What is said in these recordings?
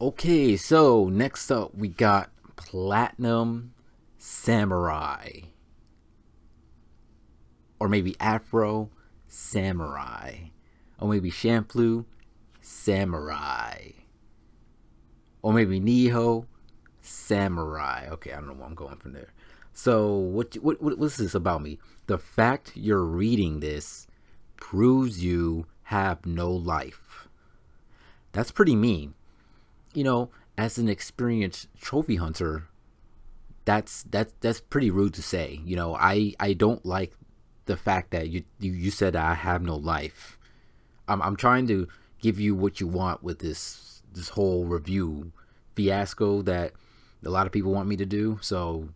Okay, so next up we got Platinum Samurai. Or maybe Afro Samurai. Or maybe Shampoo Samurai. Or maybe Niho Samurai. Okay, I don't know where I'm going from there. So what's this about me? The fact you're reading this proves you have no life. That's pretty mean. As an experienced trophy hunter, that's pretty rude to say. I don't like the fact that you said I have no life. I'm trying to give you what you want with this whole review fiasco that a lot of people want me to do. So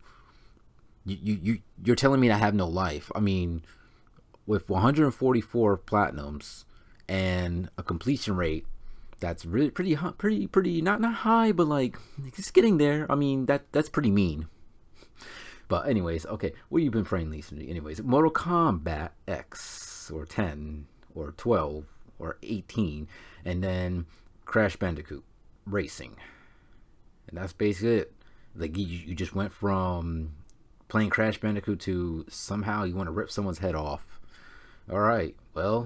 you're telling me I have no life. I mean, with 144 platinums and a completion rate that's really pretty not high, but like it's getting there. I mean, that's pretty mean. But anyways, okay, what you been playing recently? Anyways, Mortal Kombat X or 10 or 12 or 18, and then Crash Bandicoot Racing, and that's basically it. Like you just went from playing Crash Bandicoot to somehow you want to rip someone's head off. All right, well,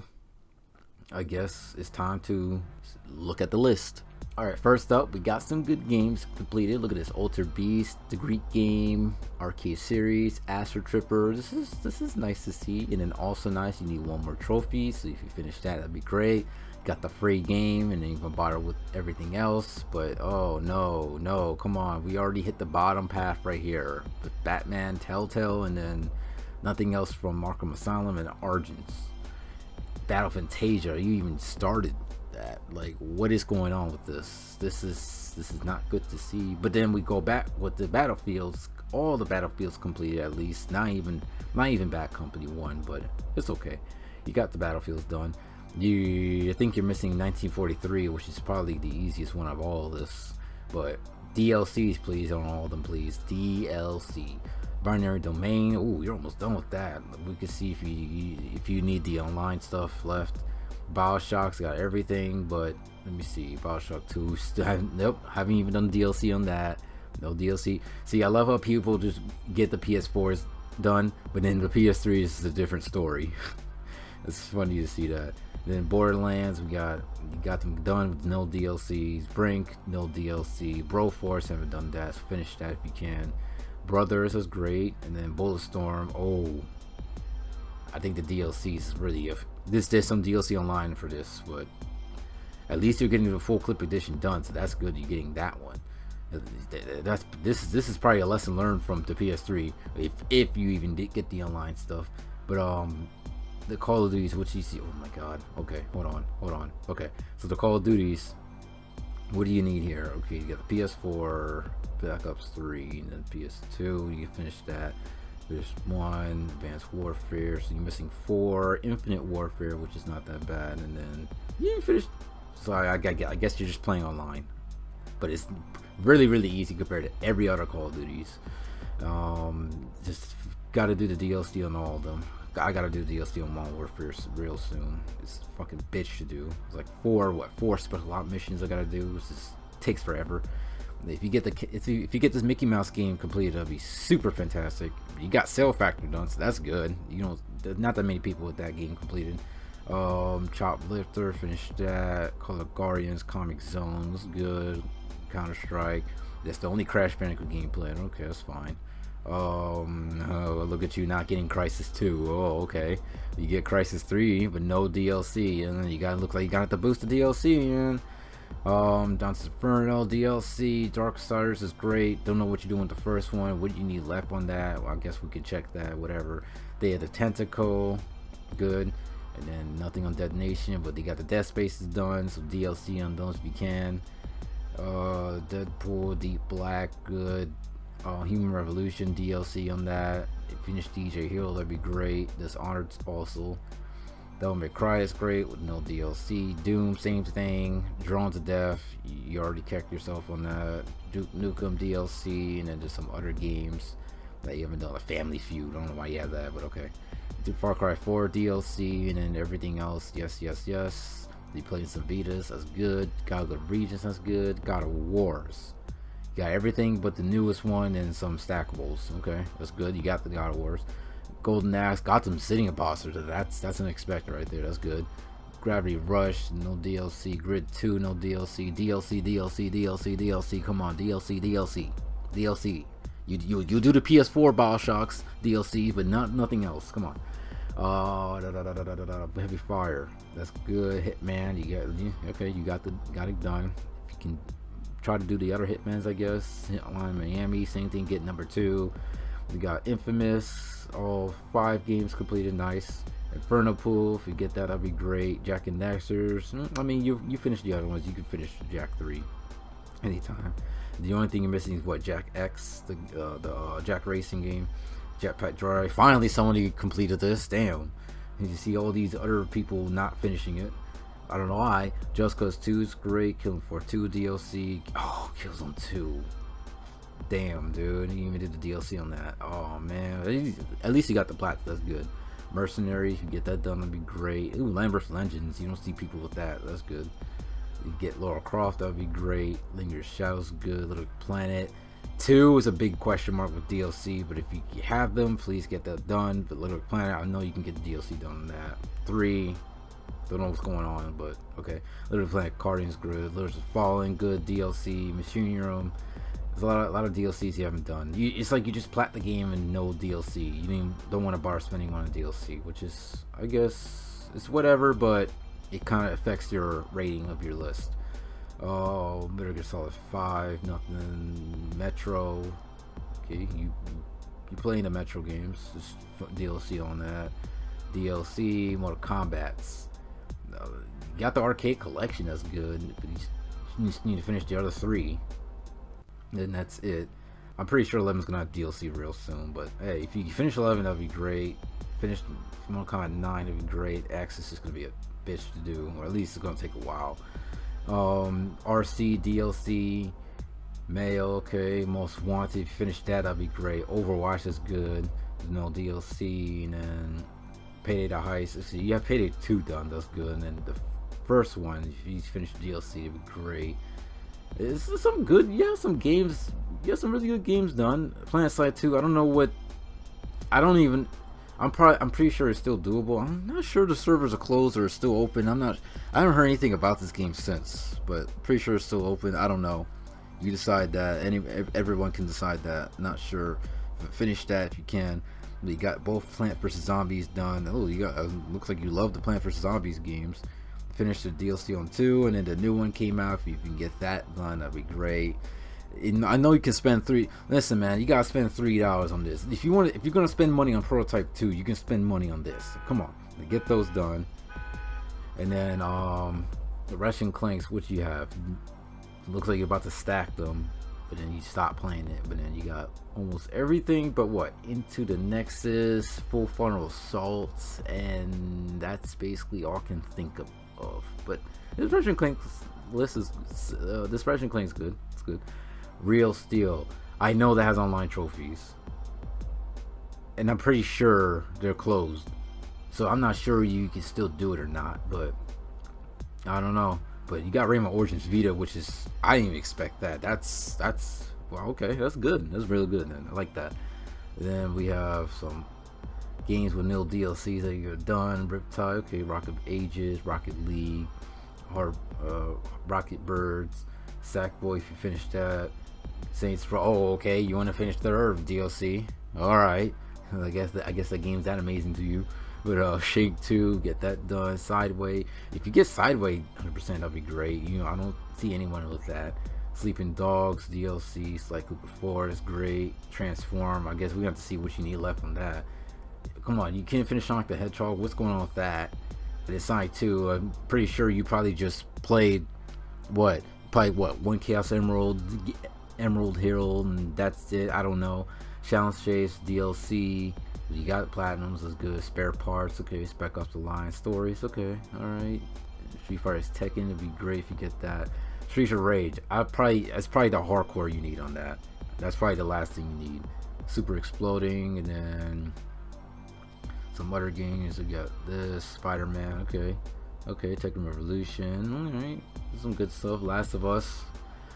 I guess it's time to look at the list. All right, first up, we got some good games completed. Look at this: Altered Beast, the Greek game, Arcade Series, Astro Tripper. This is nice to see, and then also nice. You need one more trophy, so if you finish that, that'd be great. Got the free game, and then you can bother with everything else. But oh no, come on, we already hit the bottom path right here with Batman, Telltale, and then nothing else from Arkham Asylum and Origins. Battle Fantasia, you even started that. Like, what is going on with this? This is not good to see. But then we go back with the Battlefields, all the Battlefields completed, at least not even Bad Company 1, but it's okay. You got the Battlefields done. I think you're missing 1943, which is probably the easiest one of all of this. But DLCs, please, on all of them, please. DLC. Binary Domain. Oh, you're almost done with that. We can see if you need the online stuff left. Bioshock's got everything, but let me see. Bioshock 2 still haven't even done DLC on that. No DLC. See, I love how people just get the PS4s done, but then the PS3 is a different story. It's funny to see that. Then Borderlands, you got them done with no DLCs. Brink, no DLC. Broforce, haven't done that. So finish that if you can. Brothers was great, and then Bulletstorm. Oh, I think the DLC is really there's some DLC online for this, but at least you're getting the full clip edition done, so that's good. You're getting that one. This is probably a lesson learned from the PS3 if you even did get the online stuff. But the Call of Duties, which you see, oh my god. Okay, hold on. Okay, so the Call of Duties, what do you need here? Okay, you got the PS4, Black Ops 3, and then PS2. You can finish that. There's 1, Advanced Warfare, so you're missing 4, Infinite Warfare, which is not that bad, and then you finished. So I guess you're just playing online, but it's really easy compared to every other Call of Duties. Just gotta do the DLC on all of them. I gotta do DLC on Modern Warfare real soon. It's a fucking bitch to do. It's like four special op missions I gotta do. It just takes forever. If you get this Mickey Mouse game completed, that'll be super fantastic. You got Cell Factor done, so that's good. There's not that many people with that game completed. Choplifter, finished that. Call of Guardians, Comic Zone was good. Counter Strike. That's the only Crash Bandicoot game played. Okay, that's fine. Oh, look at you not getting Crisis 2. Oh, okay. You get Crisis 3, but no DLC, and then you gotta look like you got to boost the DLC, man. Dante's Inferno DLC, Darksiders is great. Don't know what you're doing with the first one. What you need left on that? Well, I guess we can check that. Whatever. They had the Tentacle, good, and then nothing on Detonation, but they got the Dead Spaces done. So DLC on those if you can. Deadpool, Deep Black, good. Human Revolution DLC on that. Finish DJ Hero, that'd be great. Dishonored also. Devil May Cry is great with no DLC. Doom, same thing. Drawn to Death, you already checked yourself on that. Duke Nukem DLC, and then just some other games that you haven't done. A Family Feud, I don't know why you have that, but okay. Far Cry 4 DLC, and then everything else. Yes. You playing some Vitas, that's good. God of the Regions, that's good. God of Wars. You got everything but the newest one and some stackables. Okay, that's good. You got the God of Wars. Golden Axe, got some sitting imposters. That's unexpected right there. That's good. Gravity Rush, no DLC. Grid 2, no DLC. DLC. Come on, DLC. You do the PS4 Bioshocks DLC, but nothing else. Come on. Heavy Fire, that's good. Hitman, you got it done. If you can try to do the other Hitmans, I guess. Hotline Miami, same thing. Get number 2. We got Infamous, all 5 games completed. Nice. Inferno Pool, if you get that, that'd be great. Jak and Daxter's, I mean, you finished the other ones. You can finish Jak 3 anytime. The only thing you're missing is what, Jak X, the Jak Racing game, Jetpack Drive. Finally, somebody completed this. Damn. And you see all these other people not finishing it. I don't know why. Just Cause 2 is great. Killing Floor 2 DLC. Oh, Killzone 2. Damn, dude. You even did the DLC on that. Oh man. At least you got the plat. That's good. Mercenary, if you get that done, that'd be great. Ooh, Land vs Legends, you don't see people with that. That's good. You get Lara Croft, that'd be great. Linger Shadows, good. Little Planet 2 is a big question mark with DLC, but if you have them, please get that done. But Little Planet, I know you can get the DLC done on that. 3, don't know what's going on, but okay. Little Planet Guardians, good. Little Fallen, good. DLC. Machine Room. There's a lot of DLCs you haven't done. It's like you just plat the game and no DLC. You don't want to bar spending on a DLC, which is, I guess, it's whatever, but it kind of affects your rating of your list. Oh, Metal Gear Solid 5, nothing. Metro. Okay, you playing the Metro games. Just DLC on that. DLC, Mortal Kombat's. You got the arcade collection, that's good. You just need to finish the other 3. And that's it. I'm pretty sure 11's gonna have DLC real soon, but hey, if you finish 11, that'd be great. Finish Mortal Kombat 9, that'd be great. X is just gonna be a bitch to do, or at least it's gonna take a while. RC DLC, Mayo, okay. Most Wanted, if you finish that, that'd be great. Overwatch is good. There's no DLC, and then Payday the Heist. See, you have Payday 2 done, that's good. And then the first one, if you finish the DLC, it'd be great. It's some good, some games, some really good games done. PlanetSide 2, I don't know what, I'm pretty sure it's still doable. I'm not sure the servers are closed or still open. I haven't heard anything about this game since, but pretty sure it's still open. I don't know. You decide that. Everyone can decide that. Not sure. Finish that if you can. You got both Plant vs Zombies done. Oh, you got. Looks like you love the Plant vs Zombies games. Finish the DLC on 2, and then the new one came out. If you can get that done, that'd be great. I know you can spend listen, man, you gotta spend $3 on this. If you're gonna spend money on Prototype 2, you can spend money on this. Come on, get those done. And then the Ratchet & Clanks, what you have, looks like you're about to stack them, but then you stop playing it. But then you got almost everything but what, Into the Nexus, Full Frontal Assault, and that's basically all I can think of. But this Ratchet & Clank list is this Ratchet & Clank is good. It's good. Real Steel, I know that has online trophies, and I'm pretty sure they're closed, so I'm not sure you can still do it or not, but I don't know. But you got Rayman Origins Vita, which is, I didn't even expect that. That's well, okay, that's good. That's really good. Then I like that. Then we have some games with nil DLCs that you're done. Riptide, okay. Rocket Ages, Rocket League, Rocket Birds, Sackboy, if you finish that. Saints Row, oh, okay, you want to finish the Earth DLC. Alright, I guess that game's that amazing to you. But Shake 2, get that done. Sideway, if you get Sideway 100%, that'd be great. I don't see anyone with that. Sleeping Dogs DLC, Sly Cooper 4 is great. Transform, I guess we have to see what you need left on that. Come on, you can't finish Sonic the Hedgehog. What's going on with that? But it's Sonic 2. I'm pretty sure you probably just played one Chaos Emerald Hill, and that's it. I don't know. Challenge Chase DLC, you got Platinums, that's good. Spare Parts, okay. Spec Ops: The Line, Stories, okay, alright. Street Fighter's Tekken, it'd be great if you get that. Streets of Rage, that's probably the hardcore you need on that. That's probably the last thing you need. Super Exploding, and then some other games. We got this Spider-Man, okay. Okay, Tekken Revolution. Alright, some good stuff. Last of Us.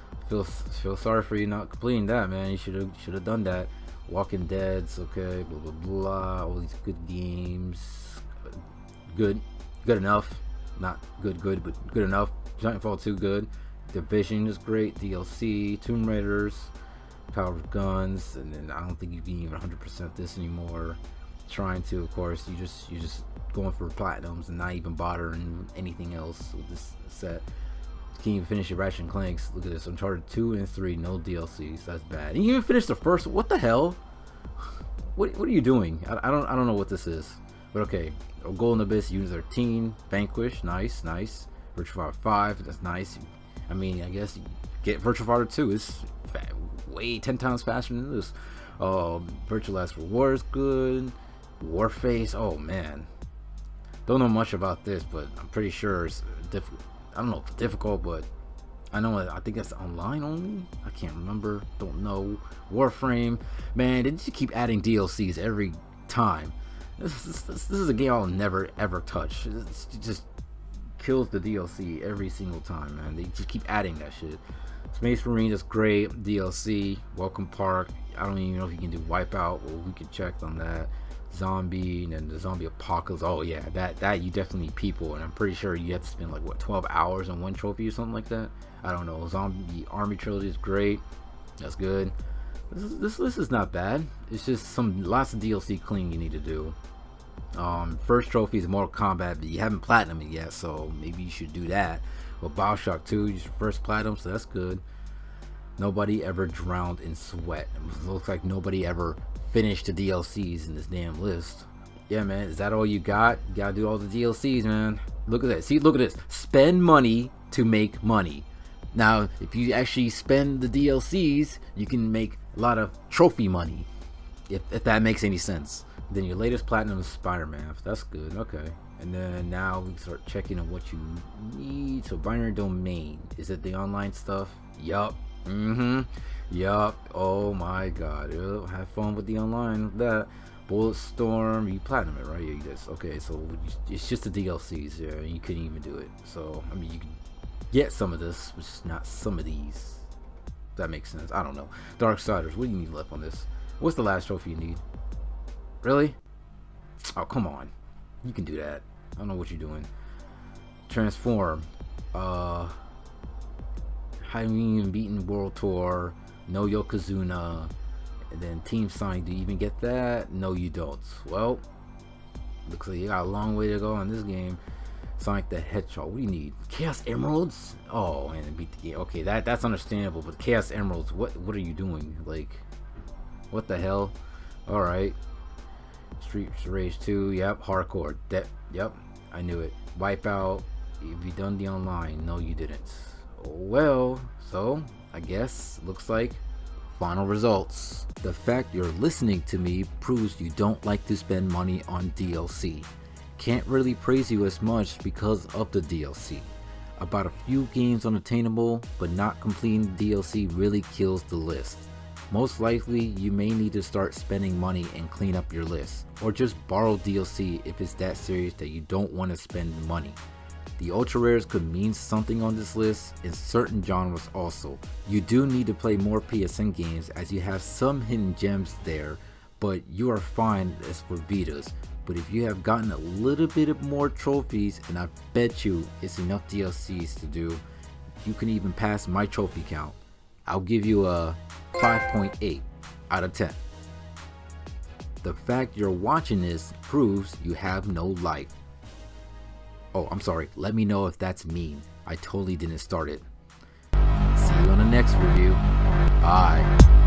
Feel sorry for you not completing that, man. You should have done that. Walking Dead's okay. Blah blah blah. All these good games. Good enough. Not good, but good enough. Titanfall 2 good. Division is great. DLC. Tomb Raiders. Power of Guns, and then I don't think you can even 100% this anymore. Trying to, of course, you're just going for platinums and not even bothering anything else with this set. You can't even finish your Ratchet and Clanks. Look at this, Uncharted 2 and 3, no DLCs. That's bad. And you even finished the first. What the hell? What are you doing? I don't know what this is. But okay, Golden Abyss, Unit 13, Vanquish, nice. Virtua Fighter 5, that's nice. I mean, I guess you get Virtua Fighter 2. It's way 10 times faster than this. Virtual Last Reward is good. Warface, oh man, don't know much about this, but I'm pretty sure it's difficult. I don't know if it's difficult, but I think it's online only. I can't remember, don't know. Warframe, man, they just keep adding DLCs every time. This is a game I'll never ever touch. It just kills the DLC every single time, man. They just keep adding that shit. Space Marine is great. DLC, Welcome Park. I don't even know if you can do Wipeout. Well, we could check on that. Zombie, and then the Zombie Apocalypse. Oh yeah, that you definitely need people, and I'm pretty sure you have to spend like what 12 hours on one trophy or something like that. I don't know. Zombie Army Trilogy is great. That's good. This list is not bad. It's just lots of DLC cleaning you need to do. First trophy is Mortal Kombat, but you haven't platinum it yet, so maybe you should do that. Well, Bioshock 2, you should first platinum, so that's good. Nobody ever drowned in sweat. It looks like nobody ever finished the DLCs in this damn list. Yeah, man, is that all you got? You gotta do all the DLCs, man. Look at that. See, look at this. Spend money to make money. Now, if you actually spend the DLCs, you can make a lot of trophy money, if that makes any sense. Then your latest platinum is Spider-Man. That's good. Okay. And then now we start checking on what you need. So Binary Domain. Is it the online stuff? Yup. Yup. Oh my god. Have fun with the online with that. Bulletstorm. You platinum it, right? Yeah, you just okay. So it's just the DLCs. Yeah, you couldn't even do it. So I mean, you can get some of this, but just not some of these. If that makes sense. I don't know. Darksiders. What do you need left on this? What's the last trophy you need? Really? Oh, come on. You can do that. I don't know what you're doing. Transform. Haven't even beaten World Tour. No Yokozuna. And then Team Sonic. Do you even get that? No, you don't. Well, looks like you got a long way to go on this game. Sonic the Hedgehog. What do you need? Chaos Emeralds? Oh, and beat the game. Okay, that's understandable. But Chaos Emeralds, what are you doing? Like, what the hell? All right. Street Rage 2, yep. Hardcore, yep, I knew it. Wipeout, have you done the online? No, you didn't. Oh, well, so I guess looks like final results. The fact you're listening to me proves you don't like to spend money on DLC. Can't really praise you as much because of the DLC. About a few games unattainable, but not completing the DLC really kills the list. Most likely, you may need to start spending money and clean up your list, or just borrow DLC if it's that serious that you don't want to spend money. The ultra rares could mean something on this list in certain genres also. You do need to play more PSN games as you have some hidden gems there, but you are fine as for Vitas. But if you have gotten a little bit more trophies, and I bet you it's enough DLCs to do, you can even pass my trophy count. I'll give you a 5.8 out of 10. The fact you're watching this proves you have no life. Oh, I'm sorry. Let me know if that's mean. I totally didn't start it. See you on the next review. Bye.